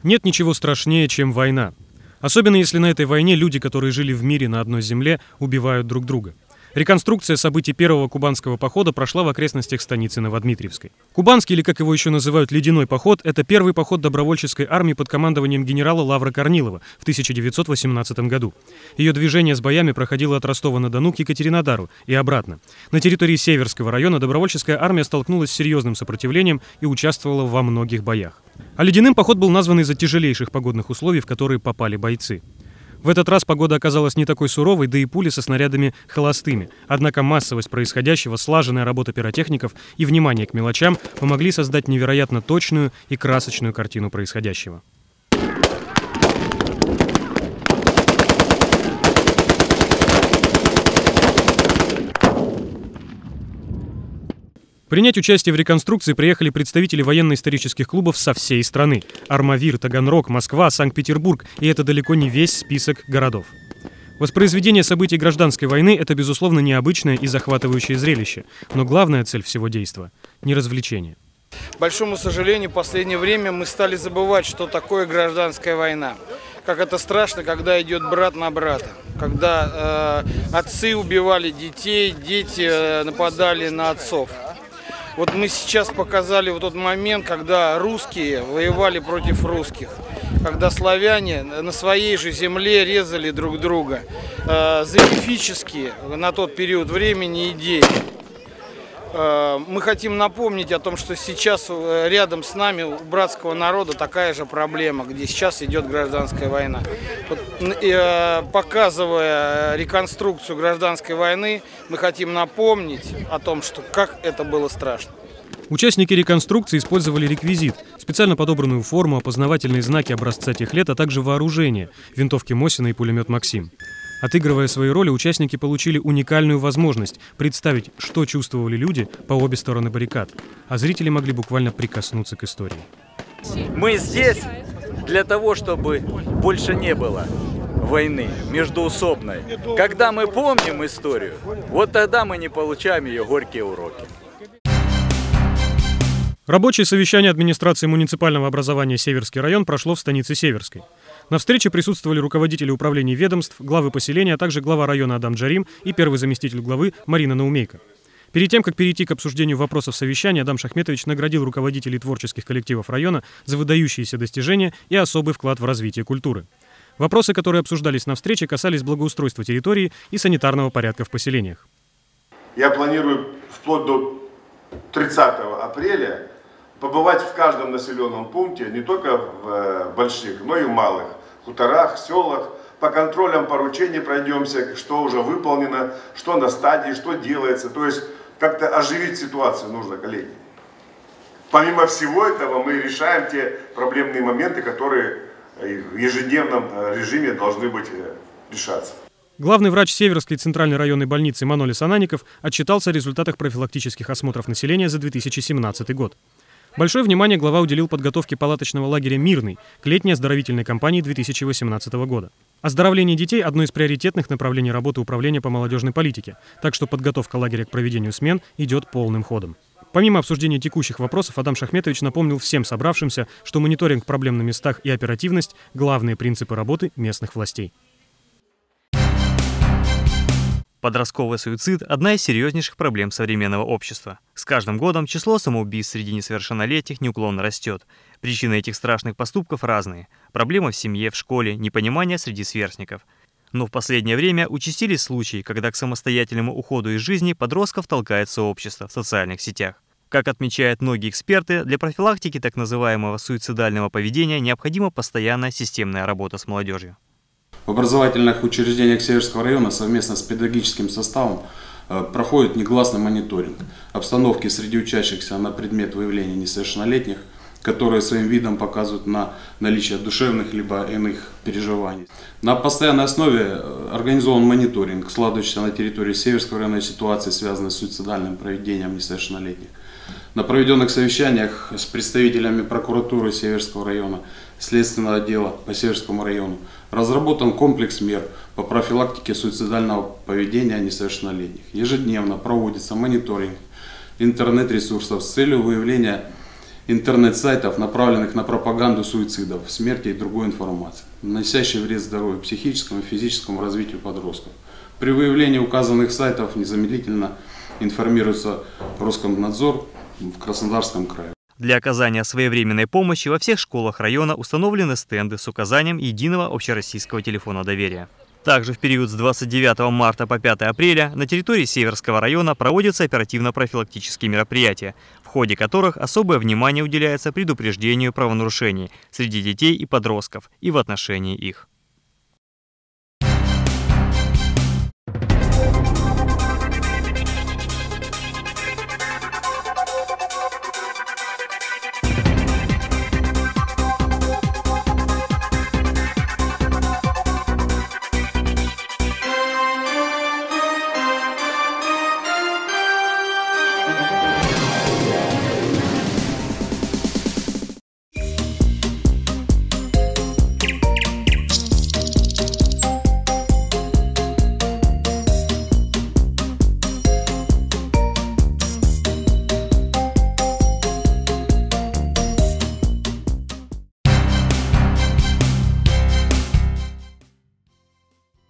Нет ничего страшнее, чем война. Особенно если на этой войне люди, которые жили в мире на одной земле, убивают друг друга. Реконструкция событий первого кубанского похода прошла в окрестностях станицы Новодмитриевской. Кубанский, или как его еще называют, ледяной поход, это первый поход добровольческой армии под командованием генерала Лавра Корнилова в 1918 году. Ее движение с боями проходило от Ростова-на-Дону к Екатеринодару и обратно. На территории Северского района добровольческая армия столкнулась с серьезным сопротивлением и участвовала во многих боях. А ледяным поход был назван из-за тяжелейших погодных условий, в которые попали бойцы. В этот раз погода оказалась не такой суровой, да и пули со снарядами холостыми. Однако массовость происходящего, слаженная работа пиротехников и внимание к мелочам помогли создать невероятно точную и красочную картину происходящего. Принять участие в реконструкции приехали представители военно-исторических клубов со всей страны. Армавир, Таганрог, Москва, Санкт-Петербург. И это далеко не весь список городов. Воспроизведение событий гражданской войны – это, безусловно, необычное и захватывающее зрелище. Но главная цель всего действа – не развлечение. К большому сожалению, в последнее время мы стали забывать, что такое гражданская война. Как это страшно, когда идет брат на брата. Когда отцы убивали детей, дети нападали на отцов. Вот мы сейчас показали вот тот момент, когда русские воевали против русских, когда славяне на своей же земле резали друг друга за мифические на тот период времени идеи. Мы хотим напомнить о том, что сейчас рядом с нами у братского народа такая же проблема, где сейчас идет гражданская война. Вот, показывая реконструкцию гражданской войны, мы хотим напомнить о том, что как это было страшно. Участники реконструкции использовали реквизит, специально подобранную форму, опознавательные знаки образца тех лет, а также вооружение – винтовки Мосина и пулемет «Максим». Отыгрывая свои роли, участники получили уникальную возможность представить, что чувствовали люди по обе стороны баррикад, а зрители могли буквально прикоснуться к истории. Мы здесь для того, чтобы больше не было войны междоусобной. Когда мы помним историю, вот тогда мы не получаем ее горькие уроки. Рабочее совещание администрации муниципального образования «Северский район» прошло в станице Северской. На встрече присутствовали руководители управлений ведомств, главы поселения, а также глава района Адам Джарим и первый заместитель главы Марина Наумейко. Перед тем, как перейти к обсуждению вопросов совещания, Адам Шахметович наградил руководителей творческих коллективов района за выдающиеся достижения и особый вклад в развитие культуры. Вопросы, которые обсуждались на встрече, касались благоустройства территории и санитарного порядка в поселениях. Я планирую вплоть до 30 апреля побывать в каждом населенном пункте, не только в больших, но и в малых хуторах, селах. По контролям поручений пройдемся, что уже выполнено, что на стадии, что делается. То есть как-то оживить ситуацию нужно, коллеги. Помимо всего этого мы решаем те проблемные моменты, которые в ежедневном режиме должны быть решаться. Главный врач Северской центральной районной больницы Манолис Анаников отчитался о результатах профилактических осмотров населения за 2017 год. Большое внимание глава уделил подготовке палаточного лагеря «Мирный» к летней оздоровительной кампании 2018 года. Оздоровление детей – одно из приоритетных направлений работы Управления по молодежной политике, так что подготовка лагеря к проведению смен идет полным ходом. Помимо обсуждения текущих вопросов, Адам Шахметович напомнил всем собравшимся, что мониторинг проблем на местах и оперативность – главные принципы работы местных властей. Подростковый суицид – одна из серьезнейших проблем современного общества. С каждым годом число самоубийств среди несовершеннолетних неуклонно растет. Причины этих страшных поступков разные. Проблемы в семье, в школе, непонимание среди сверстников. Но в последнее время участились случаи, когда к самостоятельному уходу из жизни подростков толкает сообщество в социальных сетях. Как отмечают многие эксперты, для профилактики так называемого суицидального поведения необходима постоянная системная работа с молодежью. В образовательных учреждениях Северского района совместно с педагогическим составом проходит негласный мониторинг обстановки среди учащихся на предмет выявления несовершеннолетних, которые своим видом показывают на наличие душевных либо иных переживаний. На постоянной основе организован мониторинг, складывающийся на территории Северского района ситуации, связанной с суицидальным поведением несовершеннолетних. На проведенных совещаниях с представителями прокуратуры Северского района, Следственного отдела по Северскому району разработан комплекс мер по профилактике суицидального поведения несовершеннолетних. Ежедневно проводится мониторинг интернет-ресурсов с целью выявления интернет-сайтов, направленных на пропаганду суицидов, смерти и другой информации, наносящей вред здоровью, психическому и физическому развитию подростков. При выявлении указанных сайтов незамедлительно информируется Роскомнадзор в Краснодарском крае. Для оказания своевременной помощи во всех школах района установлены стенды с указанием единого общероссийского телефона доверия. Также в период с 29 марта по 5 апреля на территории Северского района проводятся оперативно-профилактические мероприятия, в ходе которых особое внимание уделяется предупреждению правонарушений среди детей и подростков и в отношении их.